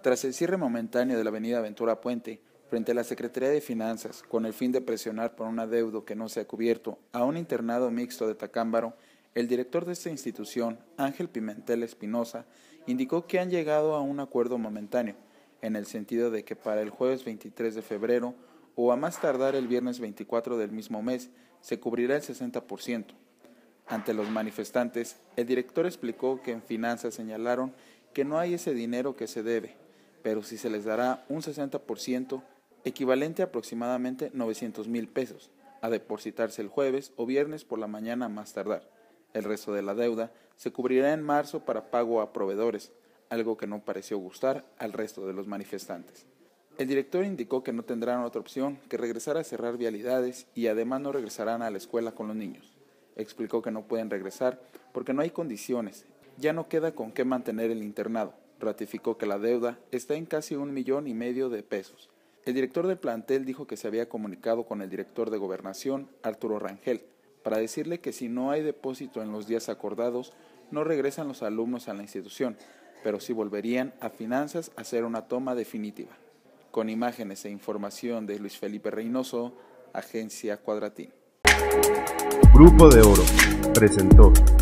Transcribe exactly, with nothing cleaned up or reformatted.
Tras el cierre momentáneo de la avenida Ventura Puente, frente a la Secretaría de Finanzas, con el fin de presionar por un adeudo que no se ha cubierto a un internado mixto de Tacámbaro, el director de esta institución, Ángel Pimentel Espinosa, indicó que han llegado a un acuerdo momentáneo, en el sentido de que para el jueves veintitrés de febrero o a más tardar el viernes veinticuatro del mismo mes, se cubrirá el sesenta por ciento. Ante los manifestantes, el director explicó que en finanzas señalaron que no hay ese dinero que se debe, pero sí se les dará un sesenta por ciento, equivalente a aproximadamente novecientos mil pesos, a depositarse el jueves o viernes por la mañana a más tardar. El resto de la deuda se cubrirá en marzo para pago a proveedores, algo que no pareció gustar al resto de los manifestantes. El director indicó que no tendrán otra opción que regresar a cerrar vialidades y además no regresarán a la escuela con los niños. Explicó que no pueden regresar porque no hay condiciones, ya no queda con qué mantener el internado. Ratificó que la deuda está en casi un millón y medio de pesos. El director del plantel dijo que se había comunicado con el director de Gobernación, Arturo Rangel, para decirle que si no hay depósito en los días acordados, no regresan los alumnos a la institución, pero sí volverían a finanzas a hacer una toma definitiva. Con imágenes e información de Luis Felipe Reynoso, Agencia Cuadratín. Grupo de Oro presentó